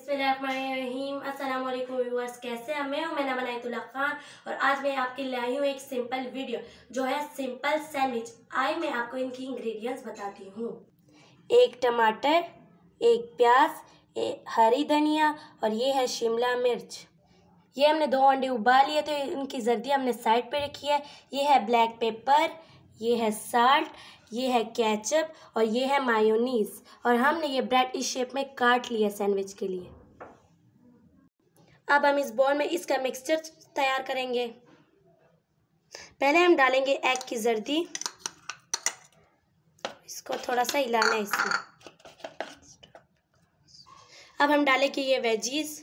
बिस्मिल्लाहिर्रहमानिर्रहीम। अस्सलाम वालेकुम व्यूअर्स, कैसे हैं? मैं हूं मैना बनायतुल्लाह खान और आज मैं आपके लिए आई हूँ एक सिंपल वीडियो जो है सिंपल सैंडविच। आइए मैं आपको इनकी इंग्रेडिएंट्स बताती हूँ। एक टमाटर, एक प्याज, हरी धनिया और ये है शिमला मिर्च। ये हमने 2 अंडे उबाल लिए थे, इनकी जर्दी हमने साइड पे रखी है। ये है ब्लैक पेपर, ये है साल्ट, ये है केचप और ये है मायोनीज। और हमने ये ब्रेड इस शेप में काट लिया सैंडविच के लिए। अब हम इस बोल में इसका मिक्सचर तैयार करेंगे। पहले हम डालेंगे एग की जर्दी, इसको थोड़ा सा हिलाना है इसमें। अब हम डालेंगे ये veggies,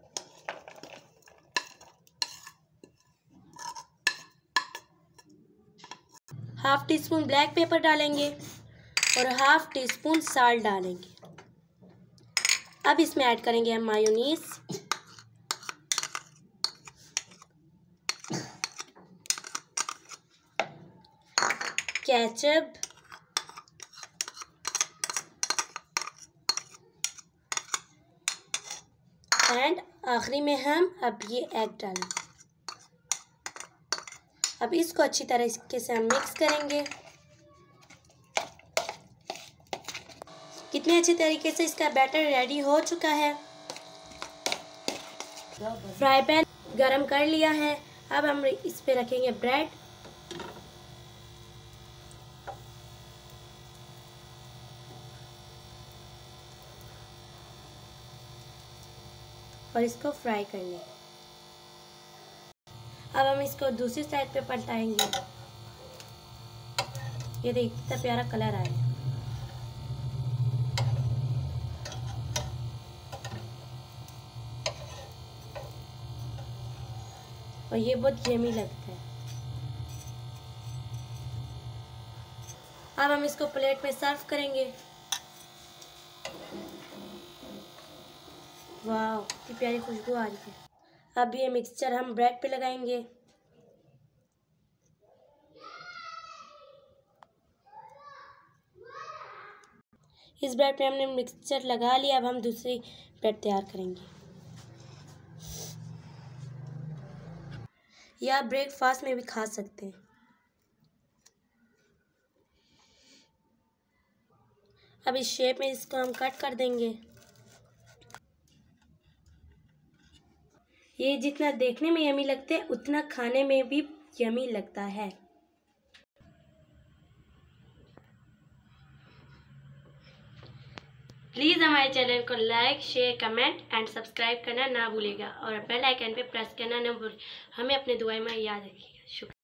half teaspoon black pepper डालेंगे और हाफ टी स्पून साल्ट डालेंगे। अब इसमें ऐड करेंगे हम मायोनीज, केचप एंड आखिरी में हम अब ये एग डालेंगे। अब इसको अच्छी तरीके से हम मिक्स करेंगे। कितने अच्छे तरीके से इसका बैटर रेडी हो चुका है। फ्राई पैन गरम कर लिया है। अब हम इस पे रखेंगे ब्रेड। और इसको फ्राई कर लेंगे। अब हम इसको दूसरी साइड पे पलटाएंगे। ये देखिए कितना प्यारा कलर आया है। और ये बहुत यमी लगता है। अब हम इसको प्लेट में सर्व करेंगे। वाह, कितनी प्यारी खुशबू आ रही है। अब ये मिक्सचर हम ब्रेड पे लगाएंगे। इस ब्रेड पे हमने मिक्सचर लगा लिया। अब हम दूसरी ब्रेड तैयार करेंगे। या ब्रेकफास्ट में भी खा सकते हैं। अब इस शेप में इसको हम कट कर देंगे। ये जितना देखने में यमी लगते हैं उतना खाने में भी यमी लगता है। प्लीज़ हमारे चैनल को like, share, comment and subscribe करना ना भूलिएगा और बेल आइकन पे प्रेस करना ना भूलिए। हमें अपने दुआओं में याद रखिएगा। शुक्रिया।